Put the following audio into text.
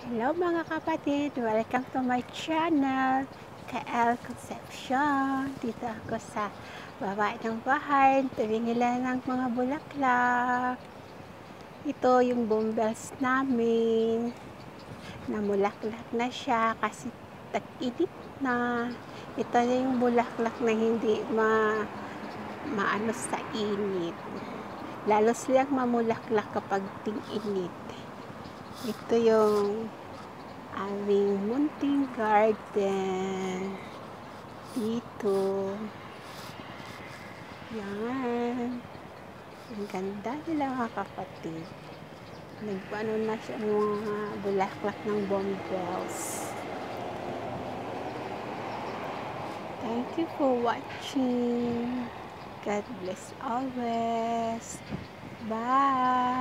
Hello mga kapatid! Welcome to my channel, KL Concepcion. Dito ako sa baba ng bahay, tuwing nila ng mga bulaklak. Ito yung bumbles namin. Namulaklak na siya kasi tag-init na. Ito na yung bulaklak na hindi maano sa init. Lalo silang mamulaklak kapag ting-init. Ito yung aming munting garden dito. Yan. Ang ganda nila mga kapatid. Nagpaano na siya ng mga bulaklak ng bumbles. Thank you for watching. God bless always. Bye.